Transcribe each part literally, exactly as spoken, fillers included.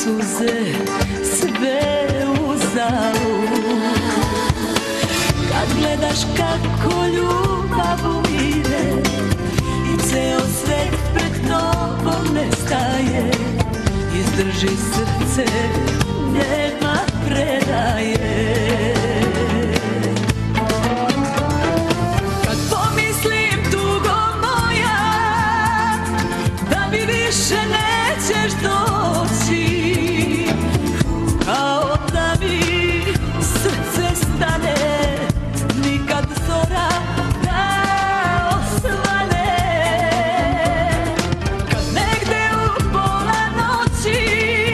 suze sve uzalud. Kad gledaš kako ljubav umire i ceo svet pred tobom nestaje, izdrži srce, nema predaje. Kad pomislim tugo moja da mi više nećeš doći, kao da mi srce stane nikad zora da osvane. Kad negde u pola noći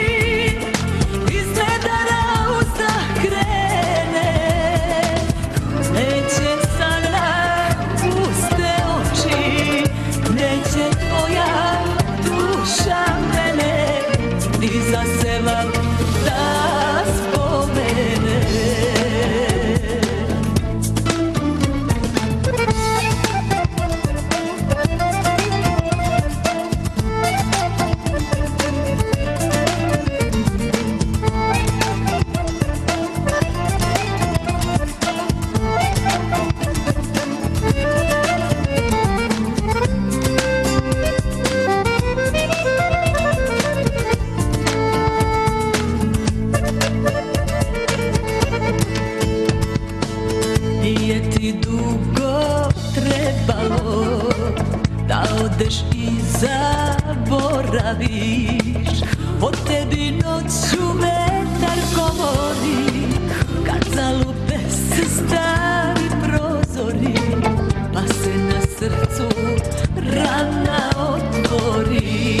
izgleda da uzdah krene, neće sada puste oči, neće tvoja duša mene ni za seba da spomene. Nije ti dugo trebalo da odeš i zaboraviš, o tebi noću vetar govori, kad zalube se stari prozori, pa se na srcu rana otvori.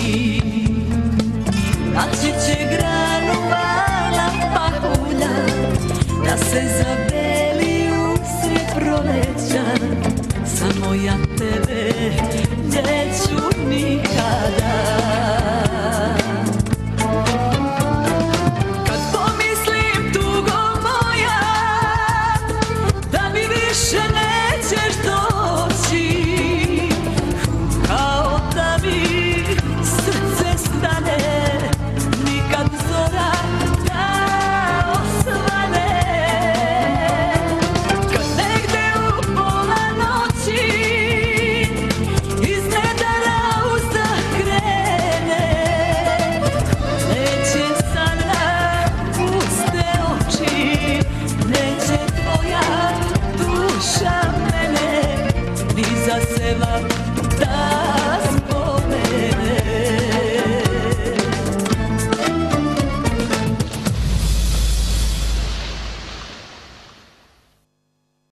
Naći će granu vala pahulja da se zabeli usred proleća, samo ja tebe neću nikada. Kad pomislim tugo moja da mi više nećeš doći, kao da mi srce stane nikad zora da osvane. Kad negde u pola noći izgleda da uzdah krene, neće sada puste oči, neće tvoja duša mene ni za seba